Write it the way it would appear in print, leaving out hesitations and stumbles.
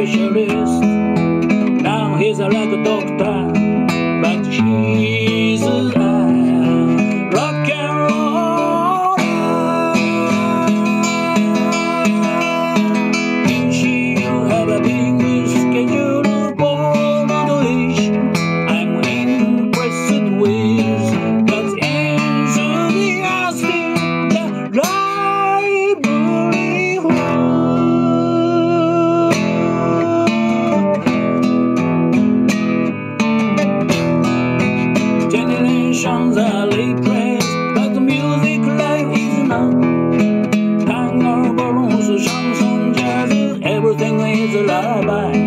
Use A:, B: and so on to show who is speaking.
A: specialist. Now he's like a doctor, but he's a rock and roll. She have a big schedule for motivation. I'm impressed with that's enthusiastic. The livelihood. Generations are replaced, but the music life is now. Tango, blues, chanson, jazz, everything is a lullaby.